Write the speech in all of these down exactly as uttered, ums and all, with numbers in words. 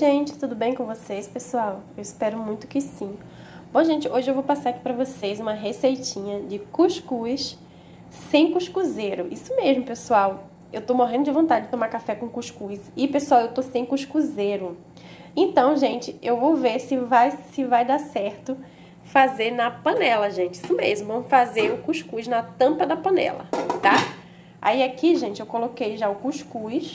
gente, tudo bem com vocês, pessoal? Eu espero muito que sim. Bom, gente, hoje eu vou passar aqui pra vocês uma receitinha de cuscuz sem cuscuzeiro. Isso mesmo, pessoal. Eu tô morrendo de vontade de tomar café com cuscuz. E, pessoal, eu tô sem cuscuzeiro. Então, gente, eu vou ver se vai, se vai dar certo fazer na panela, gente. Isso mesmo, vamos fazer o cuscuz na tampa da panela, tá? Aí aqui, gente, eu coloquei já o cuscuz.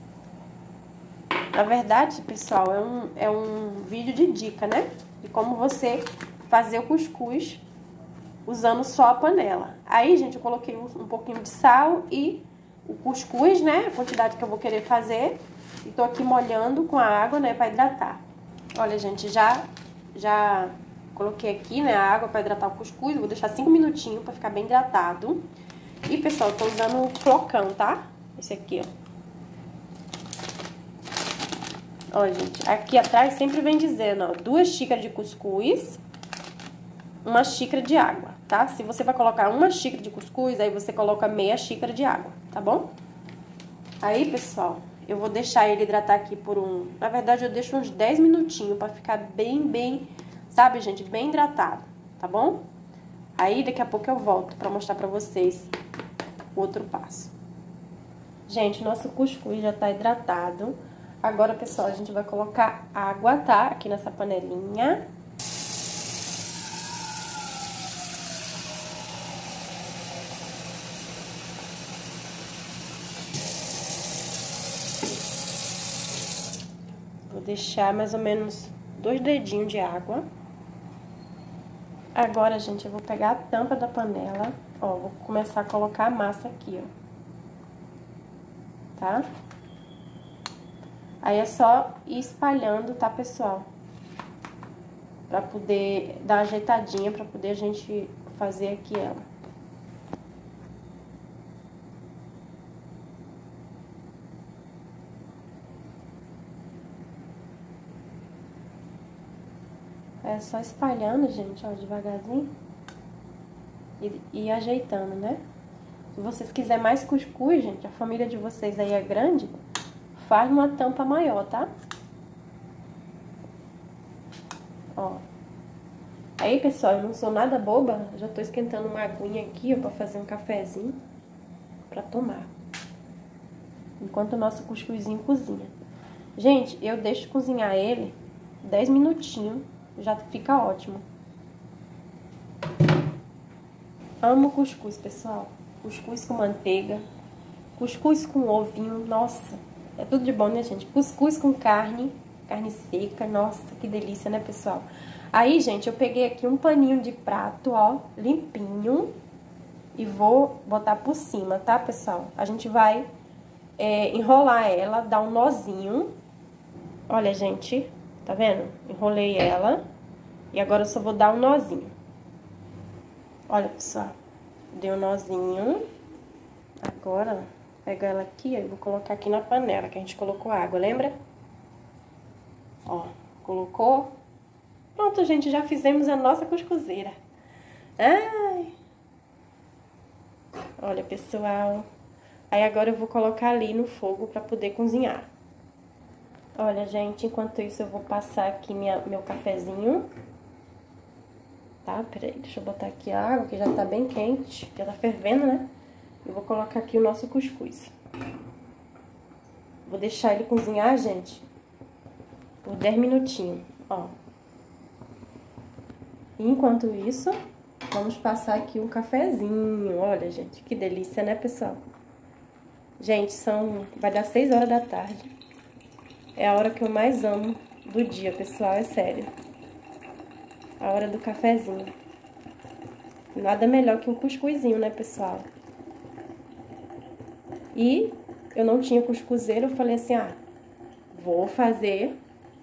Na verdade, pessoal, é um, é um vídeo de dica, né? De como você fazer o cuscuz usando só a panela. Aí, gente, eu coloquei um, um pouquinho de sal e o cuscuz, né? A quantidade que eu vou querer fazer. E tô aqui molhando com a água, né? Pra hidratar. Olha, gente, já, já coloquei aqui, né? A água pra hidratar o cuscuz. Vou deixar cinco minutinhos pra ficar bem hidratado. E, pessoal, eu tô usando o flocão, tá? Esse aqui, ó. Ó, gente, aqui atrás sempre vem dizendo, ó, duas xícaras de cuscuz, uma xícara de água, tá? Se você vai colocar uma xícara de cuscuz, aí você coloca meia xícara de água, tá bom? Aí, pessoal, eu vou deixar ele hidratar aqui por um... Na verdade, eu deixo uns dez minutinhos pra ficar bem, bem, sabe, gente, bem hidratado, tá bom? Aí, daqui a pouco eu volto pra mostrar pra vocês o outro passo. Gente, nosso cuscuz já tá hidratado. Agora, pessoal, a gente vai colocar água, tá? Aqui nessa panelinha. Vou deixar mais ou menos dois dedinhos de água. Agora, gente, eu vou pegar a tampa da panela. Ó, vou começar a colocar a massa aqui, ó. Tá? Aí é só ir espalhando, tá, pessoal? Pra poder dar uma ajeitadinha, pra poder a gente fazer aqui ela. É só espalhando, gente, ó, devagarzinho. E, e ajeitando, né? Se vocês quiserem mais cuscuz, gente, a família de vocês aí é grande, faz uma tampa maior, tá? Ó. Aí, pessoal, eu não sou nada boba. Já tô esquentando uma aguinha aqui, ó, pra fazer um cafezinho pra tomar. Enquanto o nosso cuscuzinho cozinha. Gente, eu deixo cozinhar ele dez minutinhos. Já fica ótimo. Amo cuscuz, pessoal. Cuscuz com manteiga. Cuscuz com ovinho, nossa... É tudo de bom, né, gente? Cuscuz com carne, carne seca, nossa, que delícia, né, pessoal? Aí, gente, eu peguei aqui um paninho de prato, ó, limpinho, e vou botar por cima, tá, pessoal? A gente vai é, enrolar ela, dar um nozinho. Olha, gente, tá vendo? Enrolei ela, e agora eu só vou dar um nozinho. Olha, pessoal, dei um nozinho. Agora... Pego ela aqui, eu vou colocar aqui na panela, que a gente colocou água, lembra? Ó, colocou. Pronto, gente, já fizemos a nossa cuscuzeira. Ai! Olha, pessoal. Aí agora eu vou colocar ali no fogo pra poder cozinhar. Olha, gente, enquanto isso eu vou passar aqui minha, meu cafezinho. Tá? Peraí, deixa eu botar aqui a água, que já tá bem quente. Já tá fervendo, né? Eu vou colocar aqui o nosso cuscuz. Vou deixar ele cozinhar, gente, por dez minutinhos, ó. Enquanto isso, vamos passar aqui o cafezinho. Olha, gente, que delícia, né, pessoal? Gente, são... vai dar seis horas da tarde. É a hora que eu mais amo do dia, pessoal, é sério. A hora do cafezinho. Nada melhor que um cuscuzinho, né, pessoal? E eu não tinha cuscuzeiro, eu falei assim, ah, vou fazer,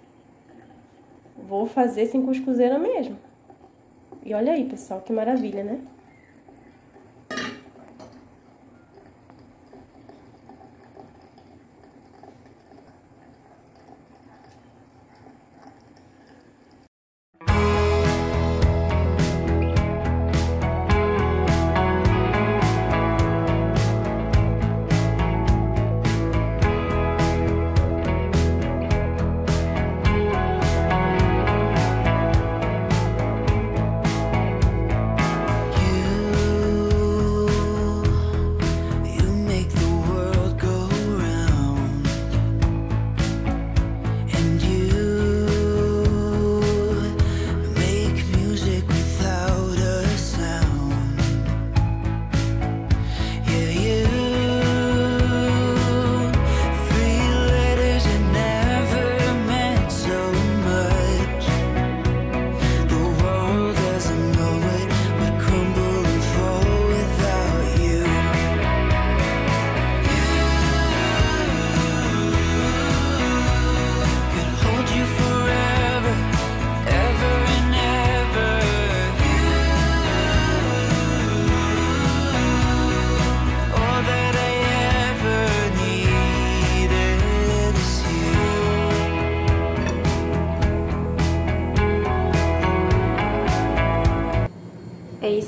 vou fazer sem cuscuzeira mesmo. E olha aí, pessoal, que maravilha, né?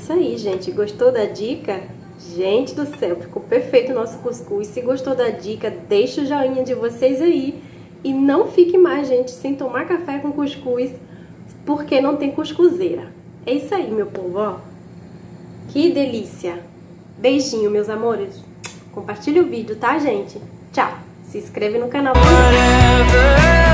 isso aí, gente. Gostou da dica? Gente do céu, ficou perfeito o nosso cuscuz. Se gostou da dica, deixa o joinha de vocês aí. E não fique mais, gente, sem tomar café com cuscuz, porque não tem cuscuzeira. É isso aí, meu povo, ó. Que delícia. Beijinho, meus amores. Compartilha o vídeo, tá, gente? Tchau. Se inscreve no canal.